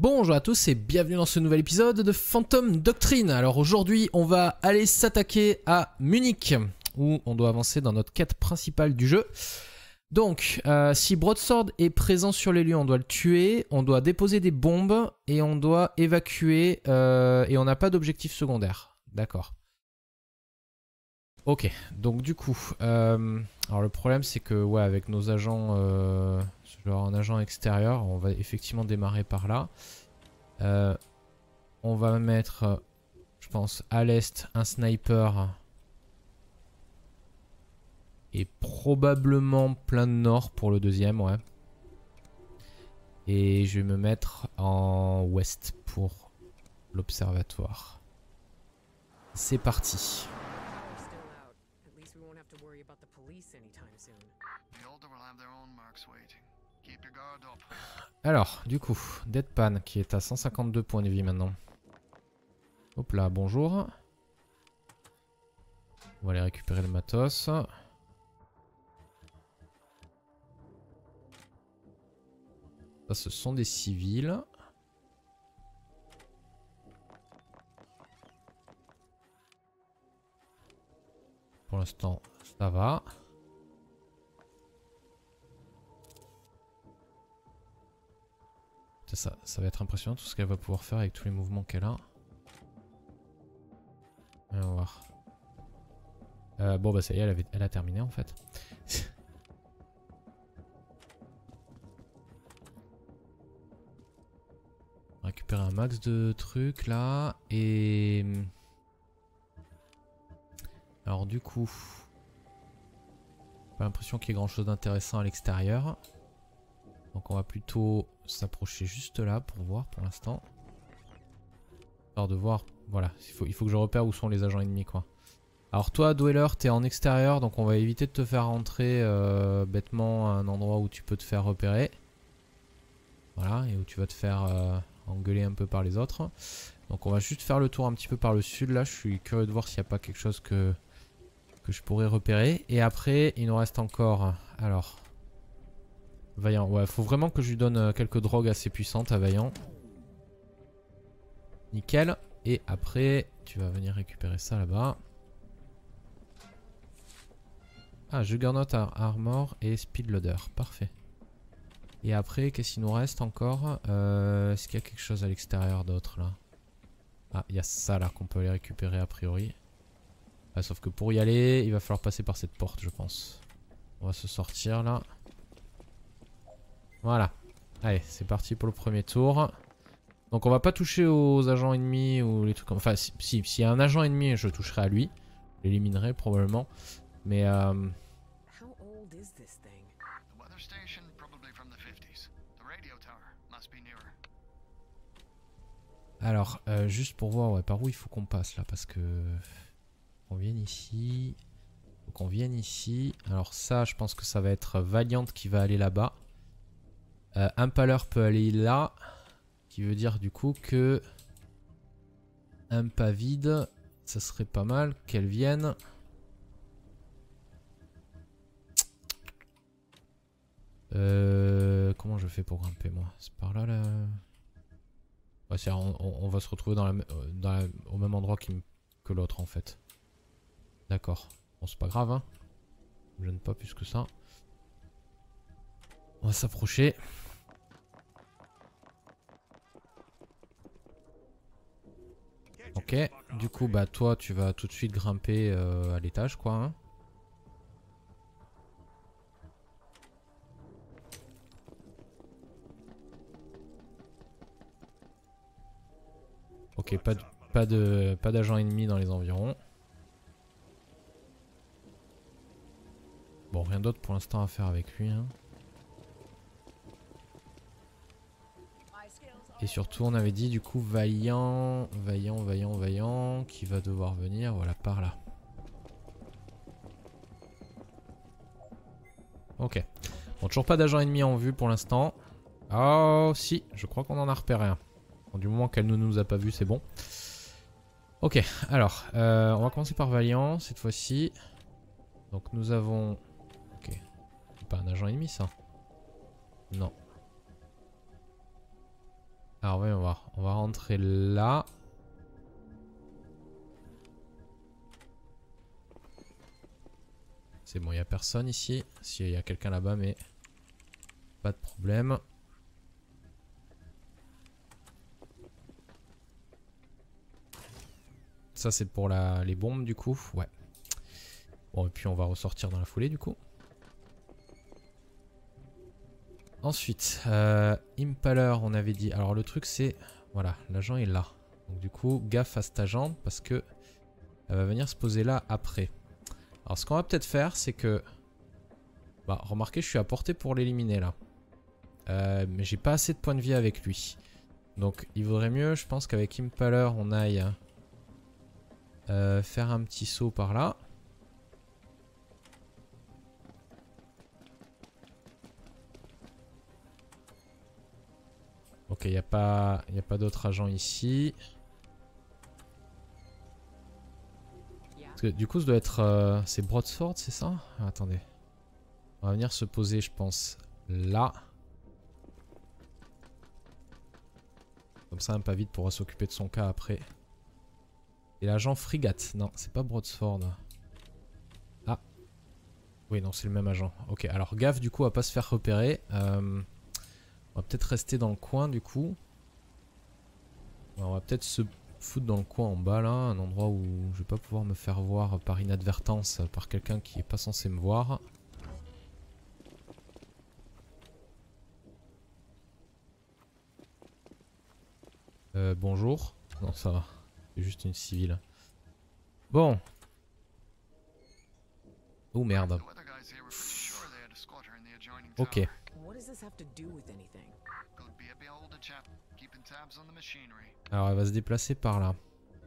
Bonjour à tous et bienvenue dans ce nouvel épisode de Phantom Doctrine. Alors aujourd'hui on va aller s'attaquer à Munich où on doit avancer dans notre quête principale du jeu. Donc si Broadsword est présent sur les lieux, on doit le tuer, on doit déposer des bombes et on doit évacuer et on n'a pas d'objectif secondaire. D'accord. Ok, donc du coup, alors le problème c'est que ouais, avec nos agents, genre un agent extérieur, on va effectivement démarrer par là. On va mettre, je pense, à l'est un sniper et probablement plein de nord pour le deuxième, ouais. Et je vais me mettre en ouest pour l'observatoire. C'est parti. Alors, du coup, Deadpan qui est à 152 points de vie maintenant. Hop là, bonjour. On va aller récupérer le matos. Ça, ce sont des civils. Pour l'instant, ça va. Ça va être impressionnant tout ce qu'elle va pouvoir faire avec tous les mouvements qu'elle a. On va voir. Bon bah ça y est, elle a terminé en fait. Récupérer un max de trucs là. Et... alors du coup... pas l'impression qu'il y ait grand chose d'intéressant à l'extérieur. Donc on va plutôt s'approcher juste là pour voir pour l'instant. Alors de voir, voilà, il faut que je repère où sont les agents ennemis quoi. Alors toi Dweller, t'es en extérieur donc on va éviter de te faire rentrer bêtement à un endroit où tu peux te faire repérer. Voilà, et où tu vas te faire engueuler un peu par les autres. Donc on va juste faire le tour un petit peu par le sud là, je suis curieux de voir s'il n'y a pas quelque chose que je pourrais repérer. Et après il nous reste encore, alors... Vaillant, ouais, faut vraiment que je lui donne quelques drogues assez puissantes à Vaillant. Nickel. Et après, tu vas venir récupérer ça là-bas. Ah, Juggernaut Armor et Speedloader. Parfait. Et après, qu'est-ce qu'il nous reste encore? Est-ce qu'il y a quelque chose à l'extérieur d'autre là? Ah, il y a ça là qu'on peut aller récupérer a priori. Ah, sauf que pour y aller, il va falloir passer par cette porte, je pense. On va se sortir là. Voilà. Allez, c'est parti pour le premier tour. Donc on va pas toucher aux agents ennemis ou les trucs comme... Enfin, s'il y a un agent ennemi, je toucherai à lui. Je l'éliminerai probablement. Mais... alors, juste pour voir ouais, par où il faut qu'on passe là. Parce que... on vienne ici. Faut qu'on vienne ici. Alors ça, je pense que ça va être Valiant qui va aller là-bas. Impaler peut aller là. Qui veut dire du coup que... un pas vide, ça serait pas mal qu'elle vienne. Comment je fais pour grimper moi? C'est par là là. Ouais, on va se retrouver au même endroit que l'autre en fait. D'accord. Bon c'est pas grave hein. Je me gêne pas plus que ça. On va s'approcher. Ok, du coup bah toi tu vas tout de suite grimper à l'étage quoi hein. Ok, pas d'agent ennemi dans les environs. Bon, rien d'autre pour l'instant à faire avec lui hein. Et surtout on avait dit du coup Vaillant qui va devoir venir voilà par là. Ok. Bon, toujours pas d'agent ennemi en vue pour l'instant. Oh si, je crois qu'on en a repéré un. Bon, du moment qu'elle ne nous a pas vu c'est bon. Ok, alors on va commencer par Vaillant cette fois-ci. Donc nous avons... ok, c'est pas un agent ennemi ça? Non. Alors oui, on va rentrer là. C'est bon, il n'y a personne ici. Si, il y a quelqu'un là-bas, mais pas de problème. Ça, c'est pour les bombes, du coup. Ouais. Bon, et puis on va ressortir dans la foulée, du coup. Ensuite, Impaler, on avait dit. Alors, le truc, c'est... Voilà, l'agent est là. Donc, du coup, gaffe à cet agent parce que elle va venir se poser là après. Alors, ce qu'on va peut-être faire, c'est que... Bah, remarquez, je suis à portée pour l'éliminer, là. Mais j'ai pas assez de points de vie avec lui. Donc, il vaudrait mieux, je pense qu'avec Impaler, on aille... faire un petit saut par là. Ok, il n'y a pas d'autres agents ici. Parce que, du coup, ça doit être... c'est Broadsword, c'est ça? Ah, attendez. On va venir se poser, je pense, là. Comme ça, un pas vite pourra s'occuper de son cas après. Et l'agent Frigate. Non, c'est pas Broadsword. Ah. Oui, non, c'est le même agent. Ok, alors gaffe du coup à pas se faire repérer. On va peut-être rester dans le coin du coup. On va peut-être se foutre dans le coin en bas là. Un endroit où je vais pas pouvoir me faire voir par inadvertance par quelqu'un qui est pas censé me voir. Bonjour. Non, ça va. C'est juste une civile. Bon. Oh merde. Ok. Alors elle va se déplacer par là.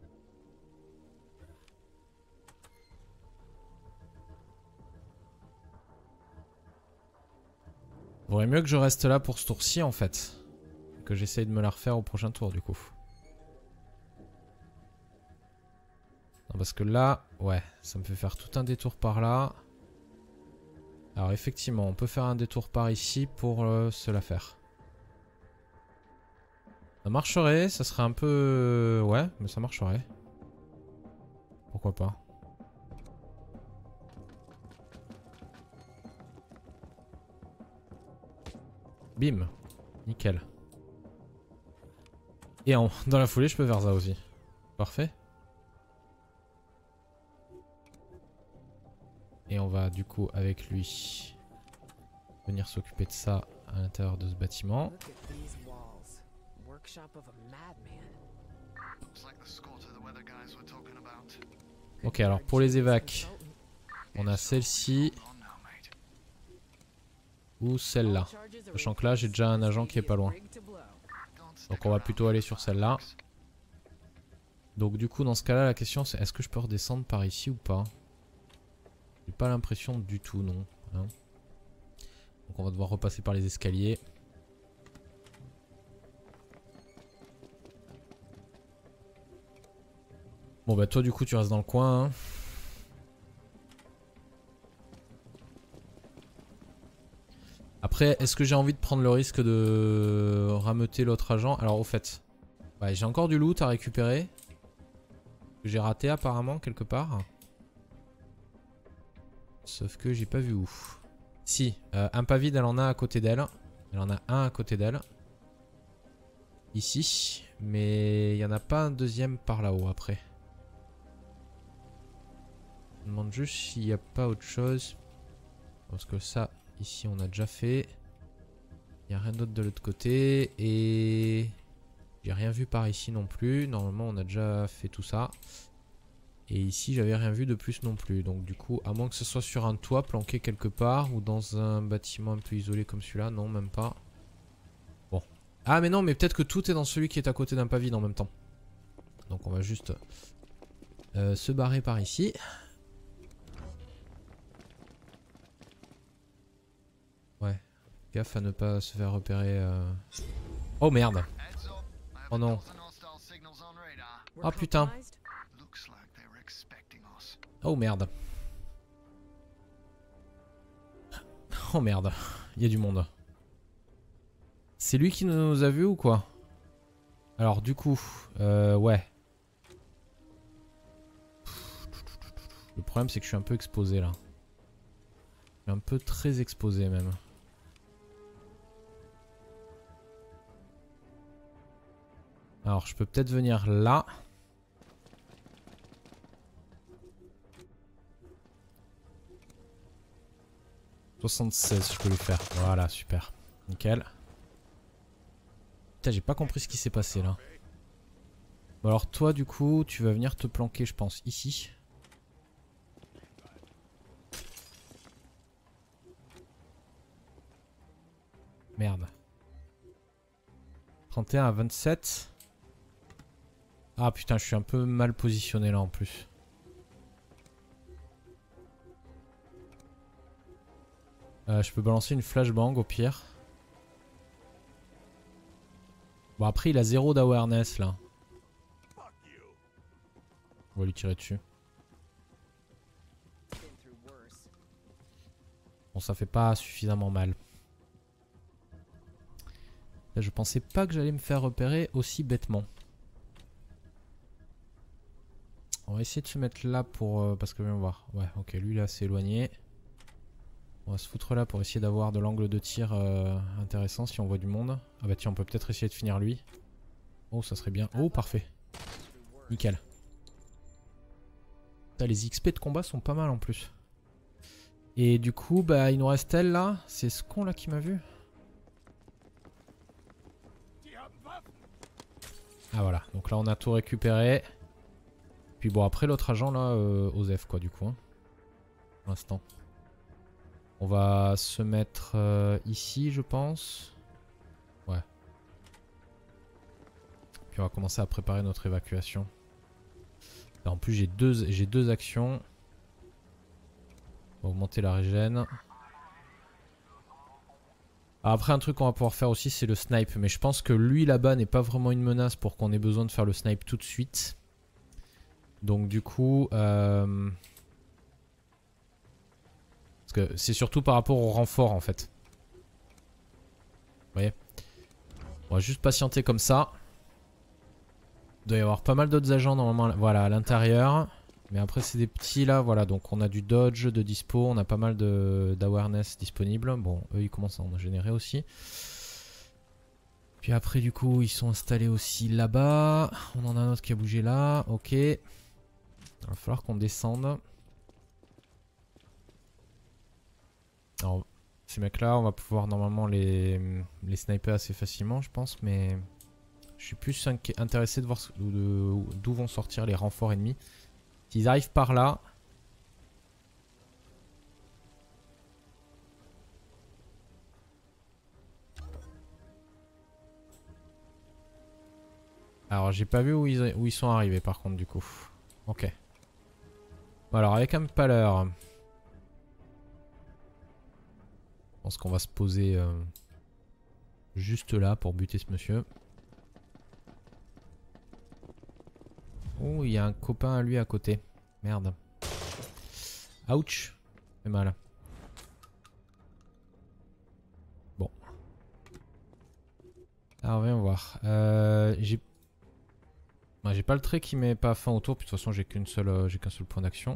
Vaudrait mieux que je reste là pour ce tour-ci en fait. Que j'essaye de me la refaire au prochain tour du coup. Non, parce que là, ouais, ça me fait faire tout un détour par là. Alors effectivement, on peut faire un détour par ici pour se la faire. Ça marcherait, ça serait un peu... ouais, mais ça marcherait. Pourquoi pas. Bim. Nickel. Et dans la foulée, je peux faire ça aussi. Parfait. Et on va du coup avec lui venir s'occuper de ça à l'intérieur de ce bâtiment. Ok, alors pour les évacs, on a celle-ci ou celle-là. Sachant que là, j'ai déjà un agent qui est pas loin. Donc on va plutôt aller sur celle-là. Donc du coup, dans ce cas-là, la question c'est est-ce que je peux redescendre par ici ou pas? J'ai pas l'impression du tout, non. Hein. Donc on va devoir repasser par les escaliers. Bon bah toi du coup tu restes dans le coin. Hein. Après, est-ce que j'ai envie de prendre le risque de rameuter l'autre agent? Alors au fait, ouais, j'ai encore du loot à récupérer. Que j'ai raté apparemment quelque part. Sauf que j'ai pas vu où. Si, un pas vide elle en a à côté d'elle. Elle en a un à côté d'elle. Ici. Mais il n'y en a pas un deuxième par là-haut après. Je me demande juste s'il n'y a pas autre chose. Parce que ça, ici on a déjà fait. Il n'y a rien d'autre de l'autre côté. Et j'ai rien vu par ici non plus. Normalement on a déjà fait tout ça. Et ici j'avais rien vu de plus non plus. Donc du coup, à moins que ce soit sur un toit planqué quelque part. Ou dans un bâtiment un peu isolé comme celui-là. Non, même pas. Bon. Ah mais non, mais peut-être que tout est dans celui qui est à côté d'un pavillon en même temps. Donc on va juste se barrer par ici. Ouais. Gaffe à ne pas se faire repérer. Oh merde. Oh non. Oh putain. Oh merde. Oh merde. Il y a du monde. C'est lui qui nous a vus ou quoi? Alors du coup, ouais. Le problème c'est que je suis un peu exposé là. Je suis un peu très exposé même. Alors je peux peut-être venir là. « 76 je peux le faire. Voilà, super. Nickel. Putain, j'ai pas compris ce qui s'est passé là. Bon alors toi du coup, tu vas venir te planquer je pense ici. Merde. 31 à 27. Ah putain, je suis un peu mal positionné là en plus. Je peux balancer une flashbang au pire. Bon après il a 0 d'awareness là. On va lui tirer dessus. Bon ça fait pas suffisamment mal. Là, je pensais pas que j'allais me faire repérer aussi bêtement. On va essayer de se mettre là pour... parce que viens voir. Ouais ok, lui là c'est éloigné. On va se foutre là pour essayer d'avoir de l'angle de tir intéressant si on voit du monde. Ah bah tiens, on peut peut-être essayer de finir lui. Oh, ça serait bien. Oh, parfait. Nickel. Putain, les XP de combat sont pas mal en plus. Et du coup, bah il nous reste elle là. C'est ce con là qui m'a vu. Ah voilà, donc là on a tout récupéré. Puis bon, après l'autre agent là, Osef quoi du coup. Hein, pour l'instant. On va se mettre ici, je pense. Ouais. Puis on va commencer à préparer notre évacuation. Là, en plus, j'ai deux actions. On va augmenter la régène. Après, un truc qu'on va pouvoir faire aussi, c'est le snipe. Mais je pense que lui là-bas n'est pas vraiment une menace pour qu'on ait besoin de faire le snipe tout de suite. Donc du coup... Parce que c'est surtout par rapport au renfort en fait. Vous voyez? On va juste patienter comme ça. Il doit y avoir pas mal d'autres agents normalement voilà, à l'intérieur. Mais après c'est des petits là, voilà. Donc on a du dodge de dispo, on a pas mal d'awareness disponible. Bon, eux ils commencent à en générer aussi. Puis après du coup ils sont installés aussi là-bas. On en a un autre qui a bougé là, ok. Il va falloir qu'on descende. Alors, ces mecs là on va pouvoir normalement les sniper assez facilement je pense, mais je suis plus intéressé de voir d'où vont sortir les renforts ennemis. S'ils arrivent par là, alors j'ai pas vu où ils sont arrivés par contre du coup. Ok. Bon, alors avec un Impaler, je pense qu'on va se poser juste là pour buter ce monsieur. Oh, il y a un copain à lui à côté. Merde. Ouch. C'est mal. Bon. Alors viens voir. J'ai pas le trait qui met pas fin autour. Puis de toute façon j'ai qu'un seul point d'action.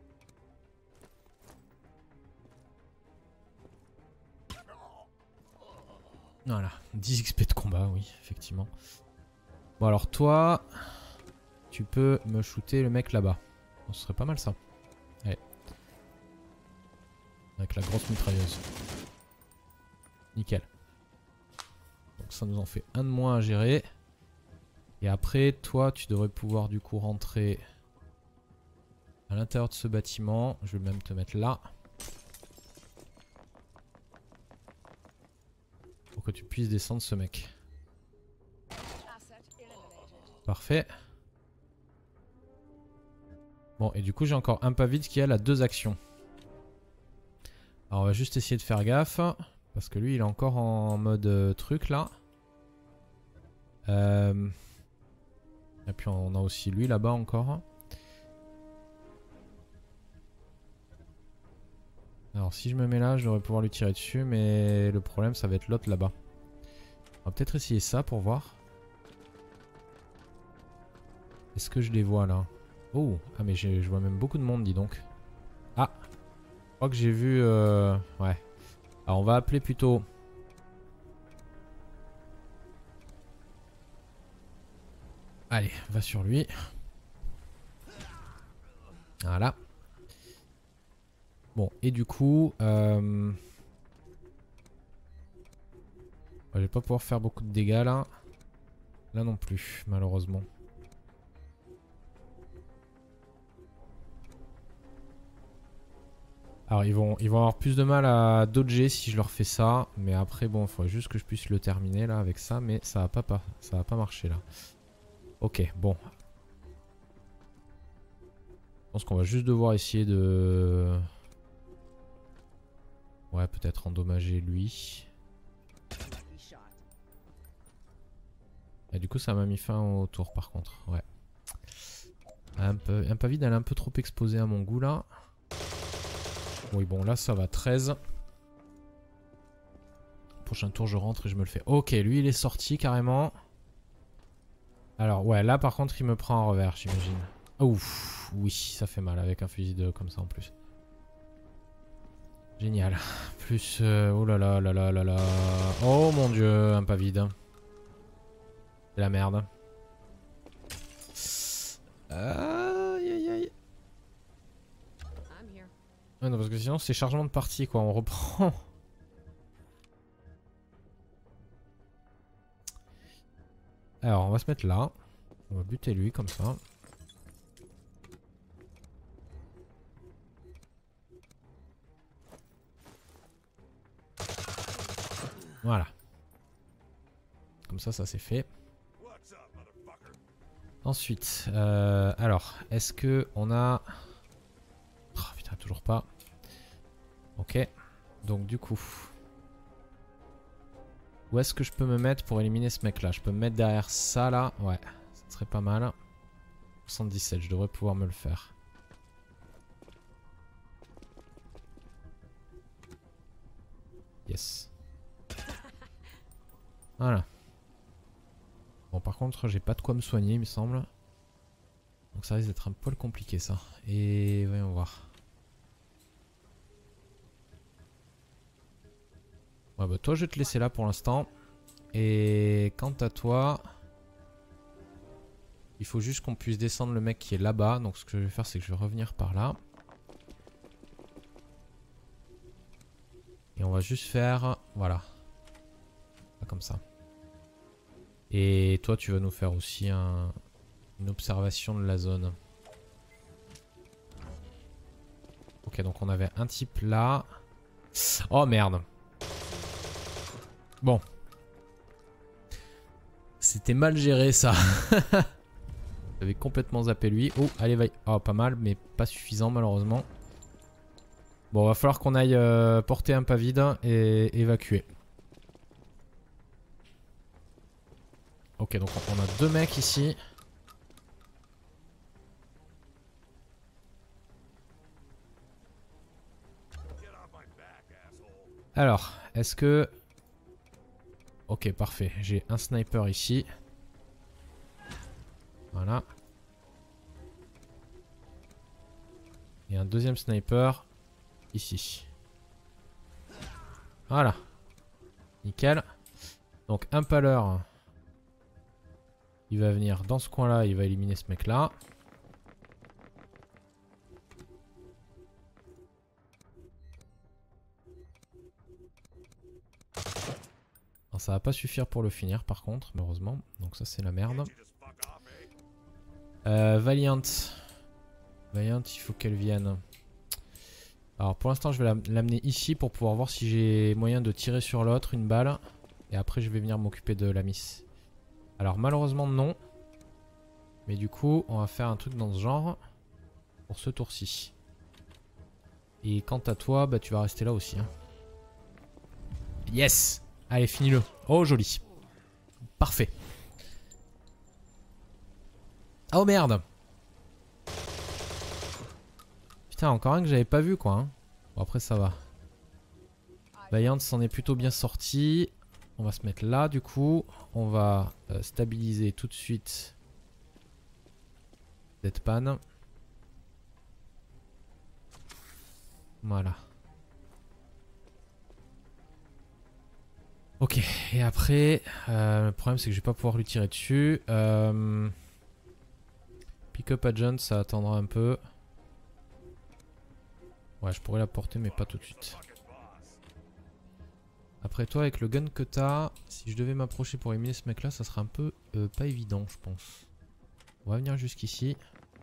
Voilà, 10 XP de combat, oui, effectivement. Bon alors toi, tu peux me shooter le mec là-bas. Bon, ce serait pas mal ça. Allez. Avec la grosse mitrailleuse. Nickel. Donc ça nous en fait un de moins à gérer. Et après, toi, tu devrais pouvoir du coup rentrer à l'intérieur de ce bâtiment. Je vais même te mettre là. Pour que tu puisses descendre ce mec. Parfait. Bon, et du coup, j'ai encore un Pavid qui a la 2 actions. Alors, on va juste essayer de faire gaffe. Parce que lui, il est encore en mode truc là. Et puis, on a aussi lui là-bas encore. Alors, si je me mets là, je devrais pouvoir lui tirer dessus. Mais le problème, ça va être l'autre là-bas. On va peut-être essayer ça pour voir. Est-ce que je les vois là? Oh, ah mais je vois même beaucoup de monde, dis donc. Ah, je crois que j'ai vu... Ouais. Alors on va appeler plutôt... Allez, va sur lui. Voilà. Bon, et du coup... Je vais pas pouvoir faire beaucoup de dégâts là. Là non plus, malheureusement. Alors ils vont avoir plus de mal à dodger si je leur fais ça. Mais après bon, il faudrait juste que je puisse le terminer là avec ça. Mais ça va pas marcher là. Ok, bon. Je pense qu'on va juste devoir essayer de... Ouais, peut-être endommager lui. Et du coup ça m'a mis fin au tour par contre. Ouais. Un pavide, elle est un peu trop exposée à mon goût là. Oui bon là ça va 13. Prochain tour je rentre et je me le fais. Ok, lui il est sorti carrément. Alors ouais, là par contre il me prend en revers, j'imagine. Ouf, oui, ça fait mal avec un fusil de comme ça en plus. Génial. Plus, oh là là là là là là. Oh mon dieu, un pas vide. C'est la merde. Aïe aïe aïe. Ouais, non, parce que sinon c'est chargement de partie quoi, on reprend. Alors on va se mettre là. On va buter lui comme ça. Voilà. Comme ça c'est fait. Ensuite, alors, est-ce que on a... Oh putain, toujours pas. Ok. Donc du coup... Où est-ce que je peux me mettre pour éliminer ce mec là? Je peux me mettre derrière ça là. Ouais, ça serait pas mal. 77, je devrais pouvoir me le faire. Yes. Voilà. Bon par contre j'ai pas de quoi me soigner il me semble. Donc ça risque d'être un poil compliqué ça. Et voyons voir. Ouais bah toi je vais te laisser là pour l'instant. Et quant à toi... Il faut juste qu'on puisse descendre le mec qui est là-bas. Donc ce que je vais faire c'est que je vais revenir par là. Et on va juste faire... Voilà. Comme ça. Et toi tu vas nous faire aussi une observation de la zone. Ok donc on avait un type là. Oh merde. Bon. C'était mal géré ça. J'avais complètement zappé lui. Oh allez va. Oh pas mal mais pas suffisant malheureusement. Bon va falloir qu'on aille porter un pas vide et évacuer. Ok donc on a deux mecs ici. Alors, est-ce que... Ok, parfait. J'ai un sniper ici. Voilà. Et un deuxième sniper ici. Voilà. Nickel. Donc un paleur. Il va venir dans ce coin-là. Il va éliminer ce mec-là. Ça va pas suffire pour le finir par contre, malheureusement. Donc ça c'est la merde. Valiant. Valiant, il faut qu'elle vienne. Alors pour l'instant je vais l'amener ici pour pouvoir voir si j'ai moyen de tirer sur l'autre une balle. Et après je vais venir m'occuper de la miss. Alors malheureusement non. Mais du coup on va faire un truc dans ce genre. Pour ce tour-ci. Et quant à toi, bah tu vas rester là aussi. Hein. Yes! Allez, finis-le. Oh, joli. Parfait. Oh merde! Putain, encore un que j'avais pas vu quoi. Hein. Bon, après ça va. Valiant s'en est plutôt bien sorti. On va se mettre là du coup. On va stabiliser tout de suite Deadpan. Voilà. Ok, et après, le problème c'est que je vais pas pouvoir lui tirer dessus. Pick-up agent, ça attendra un peu. Ouais, je pourrais la porter, mais pas tout de suite. Après toi, avec le gun que t'as, si je devais m'approcher pour éliminer ce mec là, ça serait un peu pas évident, je pense. On va venir jusqu'ici.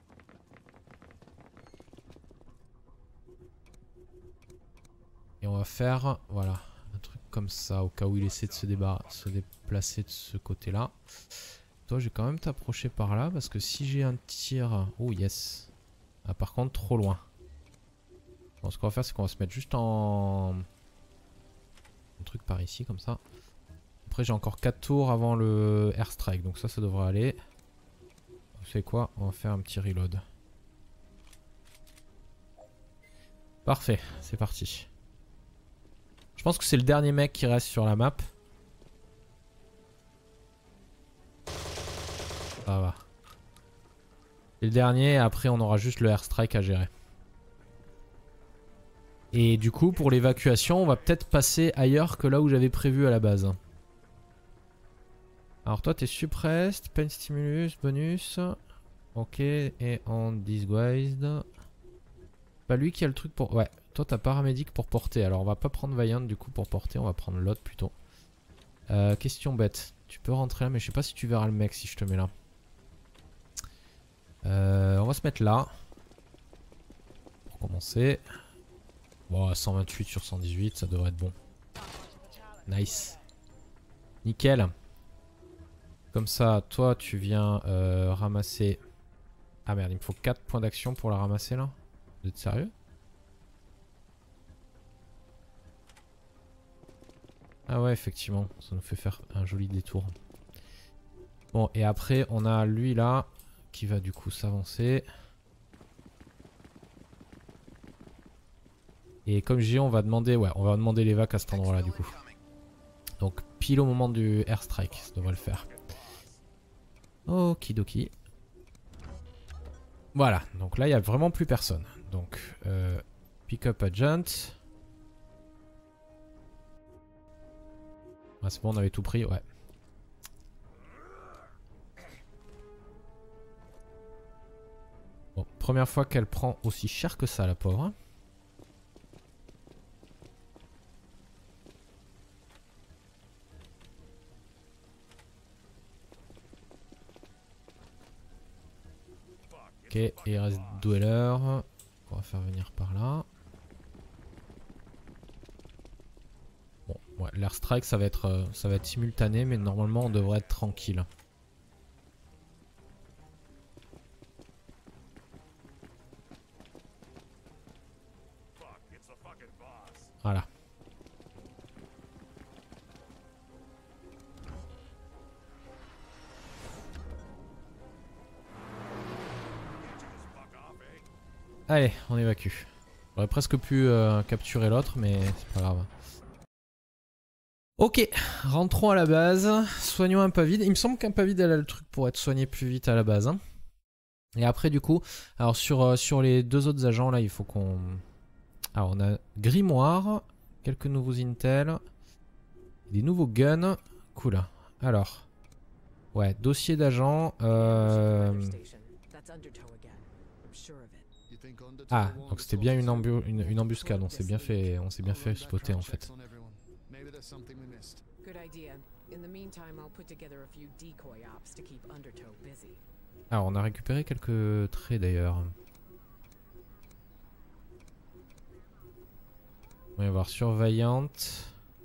Et on va faire, voilà, un truc comme ça, au cas où il essaie de se déplacer de ce côté-là. Toi, je vais quand même t'approcher par là, parce que si j'ai un tir... Oh yes. Ah, par contre, trop loin. Bon, ce qu'on va faire, c'est qu'on va se mettre juste en... un truc par ici, comme ça. Après, j'ai encore 4 tours avant le airstrike, donc ça devrait aller. Vous savez quoi? On va faire un petit reload. Parfait, c'est parti. Je pense que c'est le dernier mec qui reste sur la map. Ça va. C'est le dernier, et après on aura juste le airstrike à gérer. Et du coup, pour l'évacuation, on va peut-être passer ailleurs que là où j'avais prévu à la base. Alors toi, t'es suppressed, pain stimulus, bonus. Ok, et en disguised. Pas lui qui a le truc pour... Ouais, toi t'as paramédic pour porter. Alors on va pas prendre Vaillant du coup pour porter, on va prendre l'autre plutôt. Question bête. Tu peux rentrer là, mais je sais pas si tu verras le mec si je te mets là. On va se mettre là. Pour commencer. Bon, 128 sur 118, ça devrait être bon. Nice. Nickel. Comme ça, toi tu viens ramasser... Ah merde, il me faut 4 points d'action pour la ramasser là. Vous êtes sérieux? Ah ouais, effectivement, ça nous fait faire un joli détour. Bon, et après, on a lui là, qui va du coup s'avancer. Et comme j'ai, on va demander, ouais, on va demander l'évac à cet endroit-là du coup. Donc pile au moment du airstrike, ça devrait le faire. Okidoki. Voilà, donc là il n'y a vraiment plus personne. Donc, pick-up agent. Ah, c'est bon, on avait tout pris, ouais. Bon, première fois qu'elle prend aussi cher que ça, la pauvre. Ok, et il reste Dweller. On va faire venir par là. Bon, ouais, l'airstrike ça va être simultané, mais normalement on devrait être tranquille. Voilà. Allez, on évacue. J'aurais presque pu capturer l'autre, mais c'est pas grave. Ok, rentrons à la base. Soignons un pavide. Il me semble qu'un pavide elle a le truc pour être soigné plus vite à la base. Hein. Et après du coup, alors sur les deux autres agents là, il faut qu'on... Alors on a grimoire, quelques nouveaux intel, des nouveaux guns. Cool. Alors, ouais, dossier d'agent. Ah, donc c'était bien une embuscade. On s'est bien fait spotter en fait. Alors on a récupéré quelques traits d'ailleurs. On va voir surveillante.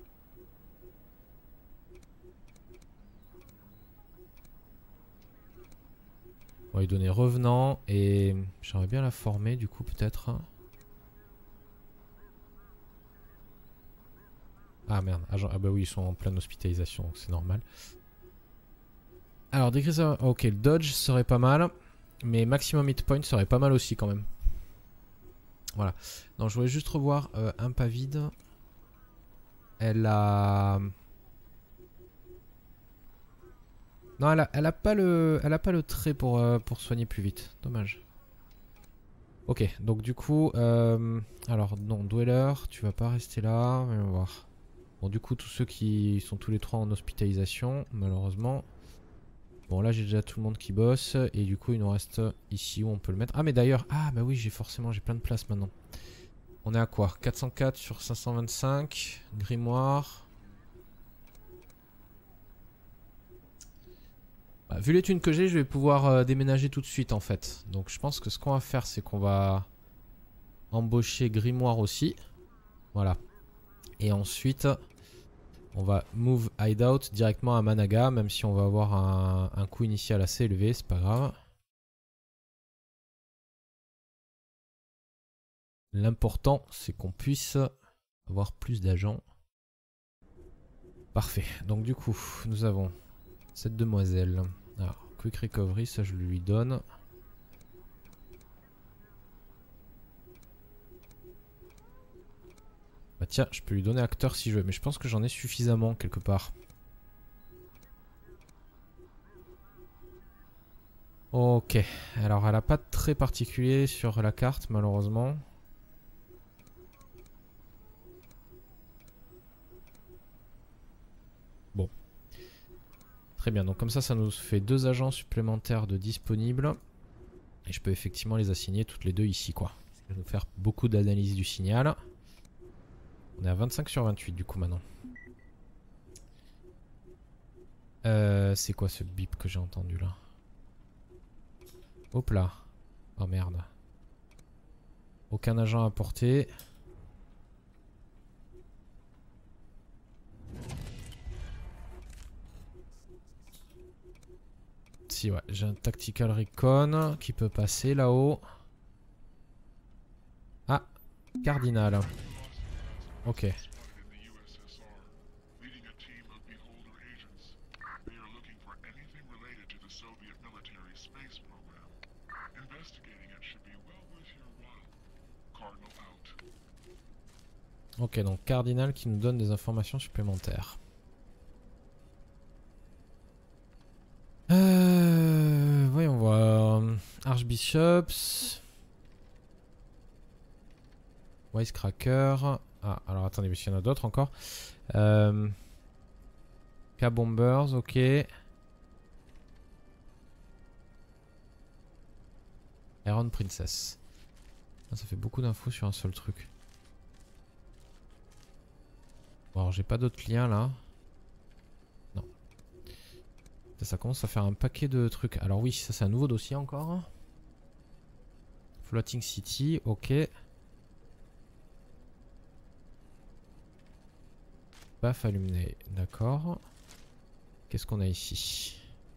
On va lui donner revenant et j'aimerais bien la former du coup peut-être. Ah merde, ah bah oui ils sont en pleine hospitalisation donc c'est normal. Alors dégriseur, ok le dodge serait pas mal. Mais maximum hit point serait pas mal aussi quand même. Voilà. Donc je voulais juste revoir un pavide. Elle a... Non, elle a pas le trait pour soigner plus vite. Dommage. Ok, donc du coup... alors non, Dweller, tu vas pas rester là. On va voir. Bon, du coup, tous ceux qui sont tous les trois en hospitalisation, malheureusement. Bon, là, j'ai déjà tout le monde qui bosse. Et du coup, il nous reste ici où on peut le mettre. Ah, mais d'ailleurs... Ah, bah oui, j'ai plein de place maintenant. On est à quoi? 404 sur 525. Grimoire. Bah, vu les thunes que j'ai, je vais pouvoir déménager tout de suite en fait. Donc je pense que ce qu'on va faire, c'est qu'on va embaucher Grimoire aussi. Voilà. Et ensuite, on va move Hideout directement à Managa, même si on va avoir un coût initial assez élevé, c'est pas grave. L'important, c'est qu'on puisse avoir plus d'agents. Parfait. Donc du coup, nous avons cette demoiselle. Alors, Quick Recovery, ça je lui donne. Bah tiens, je peux lui donner acteur si je veux, mais je pense que j'en ai suffisamment quelque part. Ok, alors elle a pas de trait particulier sur la carte malheureusement. Bon. Très bien, donc comme ça nous fait 2 agents supplémentaires de disponibles. Et je peux effectivement les assigner toutes les deux ici quoi. Ça va nous faire beaucoup d'analyse du signal. On est à 25 sur 28 du coup maintenant. C'est quoi ce bip que j'ai entendu là? Hop là. Oh merde. Aucun agent à portée. Si ouais, j'ai un tactical recon qui peut passer là-haut. Ah, cardinal. Ok. Ok, donc Cardinal qui nous donne des informations supplémentaires. Voyons voir. Archbishops. Wisecracker. Ah, alors attendez, mais il y en a d'autres encore. K-Bombers, ok. Iron Princess. Ah, ça fait beaucoup d'infos sur un seul truc. Bon, alors j'ai pas d'autres liens là. Non. Ça commence à faire un paquet de trucs. Alors oui, ça c'est un nouveau dossier encore. Floating City, ok. Baf Alumni, d'accord. Qu'est-ce qu'on a ici?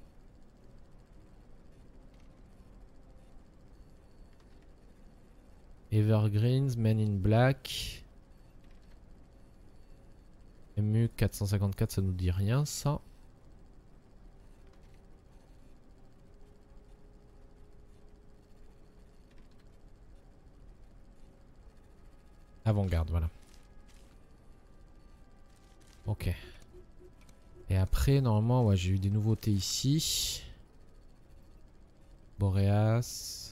Evergreens, Men in Black. MU 454, ça nous dit rien ça. Avant-garde, voilà. Ok. Et après, normalement, ouais, j'ai eu des nouveautés ici. Boreas.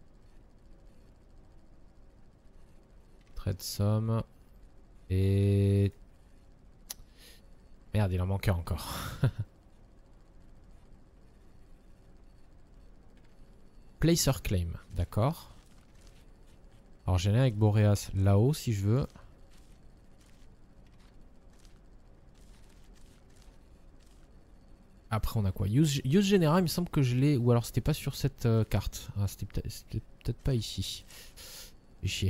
Treadsom. Et... Merde, il en manquait encore. Placer Claim, d'accord. Alors j'ai un avec Boreas là-haut si je veux. Après on a quoi? Use General, il me semble que je l'ai. Ou alors c'était pas sur cette carte. Ah, c'était peut-être pas ici. Fait chier.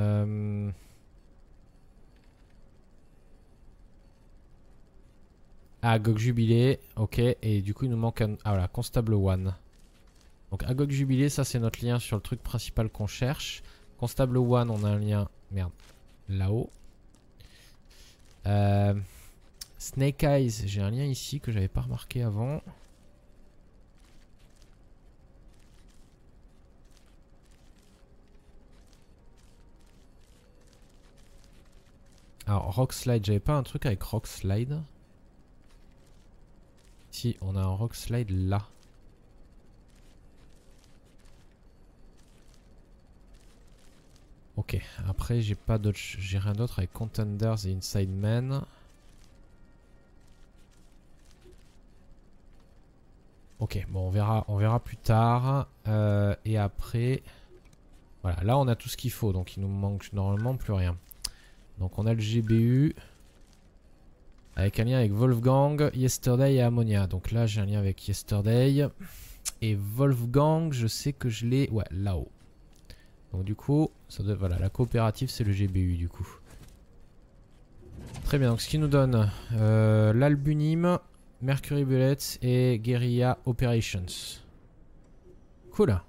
Ah, Gog Jubilé, ok. Et du coup il nous manque un... Ah voilà, Constable One. Donc Agog Jubilé, ça c'est notre lien sur le truc principal qu'on cherche. Constable One, on a un lien... Merde. Là-haut. Snake Eyes, j'ai un lien ici que j'avais pas remarqué avant. Alors Rock Slide, j'avais pas un truc avec Rock Slide? Si, on a un rock slide là. Ok, après j'ai pas d'autre, j'ai rien d'autre avec Contenders et Inside Man. Ok, bon on verra plus tard. Et après, voilà, là on a tout ce qu'il faut, donc il nous manque normalement plus rien. Donc on a le GBU avec un lien avec Wolfgang, Yesterday et Ammonia. Donc là j'ai un lien avec Yesterday et Wolfgang, je sais que je l'ai, ouais, là-haut. Donc du coup, ça doit, voilà, la coopérative c'est le GBU du coup. Très bien, donc ce qui nous donne l'Albunim, Mercury Bullets et Guerrilla Operations. Cool.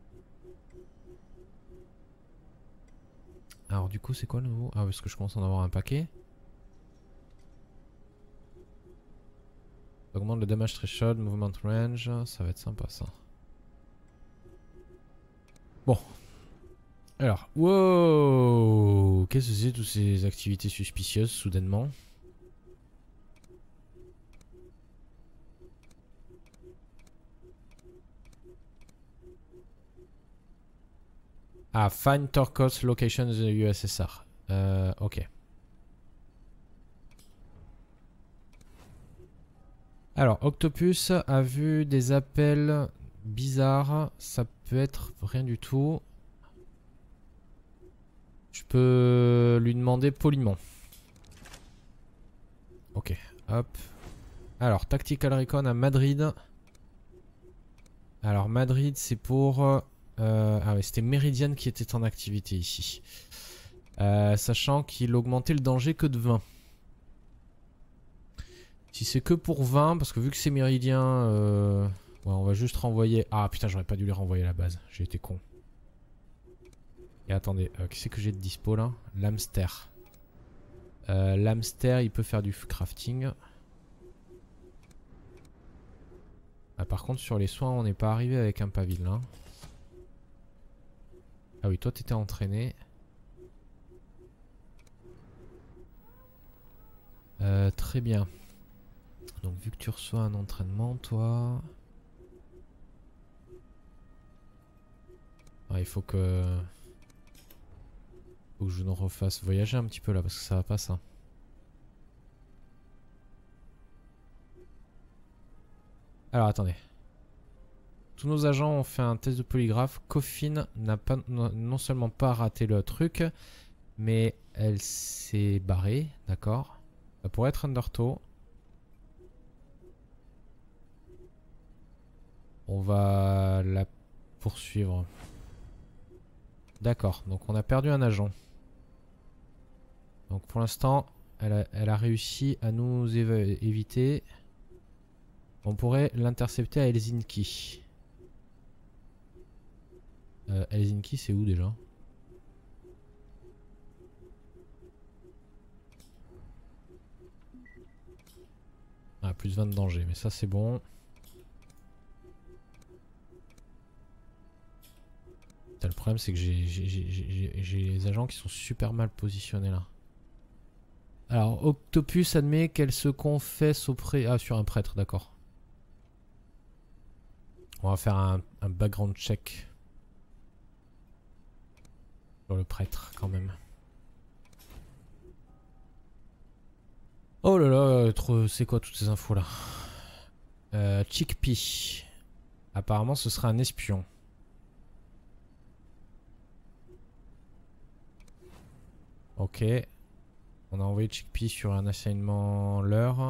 Alors du coup c'est quoi le nouveau? Ah parce que je commence à en avoir un paquet. Augmente le damage threshold, movement range, ça va être sympa ça. Bon. Alors, wow, qu'est-ce que c'est toutes ces activités suspicieuses soudainement? Ah, find Torcos locations in the USSR. Ok. Alors, Octopus a vu des appels bizarres. Ça peut être rien du tout. Je peux lui demander poliment. Ok, hop. Alors, Tactical Recon à Madrid. Alors, Madrid, c'est pour... ah ouais, c'était Meridian qui était en activité ici. Sachant qu'il augmentait le danger que de 20. Si c'est que pour 20, parce que vu que c'est Méridien, ouais, on va juste renvoyer... Ah putain, j'aurais pas dû les renvoyer à la base, j'ai été con. Et attendez, qui c'est que j'ai de dispo là? L'hamster. L'hamster, il peut faire du crafting. Ah, par contre, sur les soins, on n'est pas arrivé avec un pavil là. Ah oui, toi t'étais entraîné. Très bien. Donc vu que tu reçois un entraînement, toi... Ah, il faut que... Faut que je nous refasse voyager un petit peu là, parce que ça va pas ça. Alors attendez. Tous nos agents ont fait un test de polygraphe. Coffin n'a pas non seulement pas raté le truc, mais elle s'est barrée, d'accord. Ça pourrait être Undertow. On va la poursuivre. D'accord, donc on a perdu un agent. Donc pour l'instant, elle a réussi à nous éviter. On pourrait l'intercepter à Helsinki. Helsinki, c'est où déjà? Ah, plus 20 de danger, mais ça c'est bon. Le problème c'est que j'ai les agents qui sont super mal positionnés là. Alors, Octopus admet qu'elle se confesse auprès... Ah, sur un prêtre, d'accord. On va faire un background check. Sur le prêtre, quand même. Oh là là, c'est quoi toutes ces infos là? Chickpea. Apparemment, ce sera un espion. Ok. On a envoyé Chickpea sur un assignement leurre.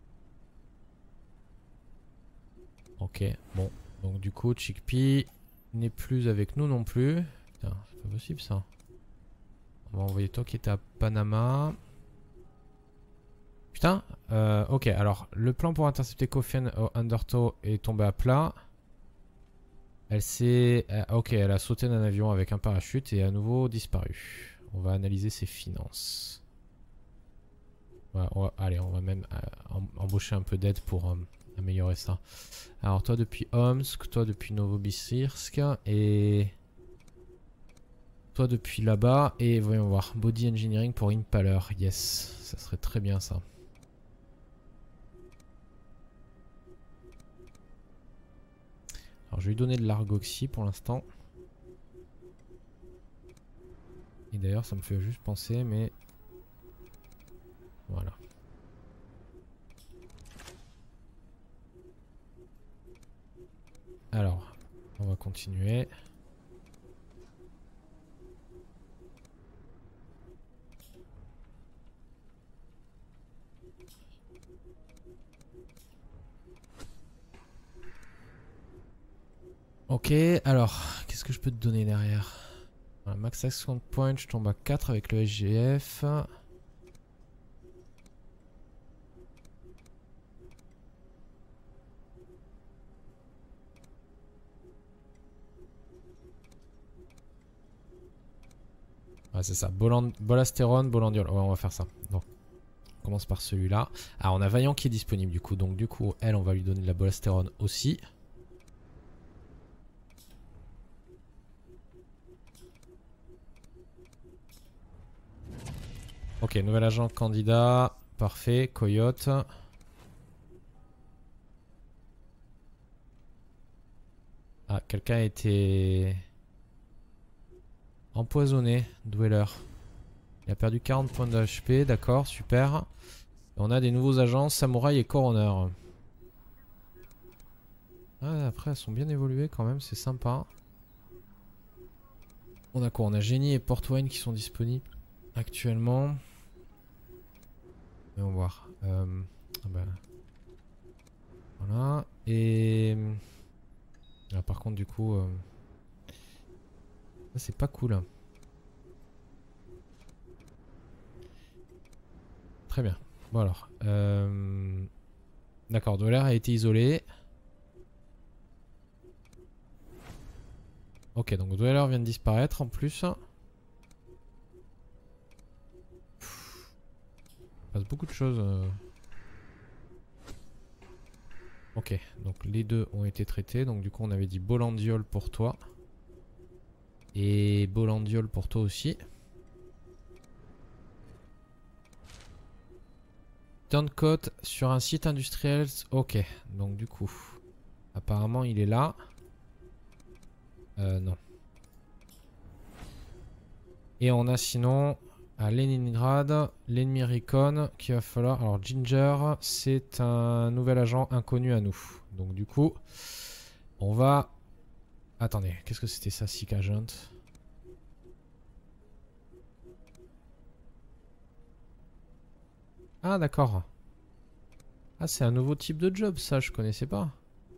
Ok, bon. Donc du coup, Chickpea n'est plus avec nous non plus. Putain, c'est pas possible ça. On va envoyer toi qui était à Panama. Putain, ok, alors le plan pour intercepter Coffin au Undertow est tombé à plat. Elle s'est... ok, elle a sauté d'un avion avec un parachute et à nouveau disparu. On va analyser ses finances. Allez, on va même embaucher un peu d'aide pour améliorer ça. Alors toi depuis Omsk, toi depuis Novosibirsk et... toi depuis là-bas. Et voyons voir, Body Engineering pour Impaler, yes, ça serait très bien ça. Alors je vais lui donner de l'argoxy pour l'instant. Et d'ailleurs ça me fait juste penser, mais... Voilà. Alors, on va continuer. Ok, alors, qu'est-ce que je peux te donner derrière? Voilà, max action point, je tombe à 4 avec le SGF. Ah, c'est ça, Bolastérone, Bolandiol. Ouais, on va faire ça. Donc, on commence par celui-là. Ah, on a Vaillant qui est disponible du coup. Donc, du coup, elle, on va lui donner de la Bolastérone aussi. Ok, nouvel agent candidat. Parfait, Coyote. Ah, quelqu'un a été empoisonné, Dweller. Il a perdu 40 points de HP, d'accord, super. Et on a des nouveaux agents, Samouraï et Coroner. Ah, après, elles sont bien évoluées quand même, c'est sympa. On a quoi? On a Génie et Portwine qui sont disponibles actuellement. Et on va voir. Ah bah, voilà. Et... Ah, par contre, du coup... ça, c'est pas cool. Très bien. Bon alors. D'accord, Dweller a été isolé. Ok, donc Dweller vient de disparaître en plus. Il passe beaucoup de choses. Ok, donc les deux ont été traités. Donc du coup on avait dit Bolandiol pour toi. Et Bolandiol pour toi aussi. Turncoat sur un site industriel. Ok, donc du coup, apparemment il est là. Non. Et on a sinon à Leningrad l'ennemi Recon qu'il va falloir. Alors Ginger, c'est un nouvel agent inconnu à nous. Donc du coup, on va... Attendez, qu'est-ce que c'était ça, Sick Agent? Ah d'accord. Ah c'est un nouveau type de job, ça je connaissais pas.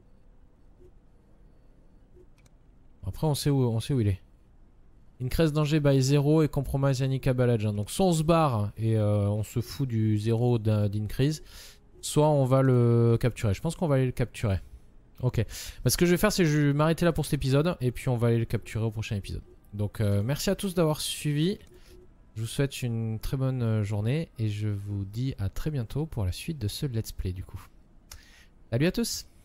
Après on sait où il est. Increase danger by 0 et compromise any cable agent. Donc soit on se barre et on se fout du 0 d'increase, soit on va le capturer. Je pense qu'on va aller le capturer. Ok. Bah, ce que je vais faire, c'est que je vais m'arrêter là pour cet épisode et puis on va aller le capturer au prochain épisode. Donc merci à tous d'avoir suivi. Je vous souhaite une très bonne journée et je vous dis à très bientôt pour la suite de ce let's play du coup. Salut à tous!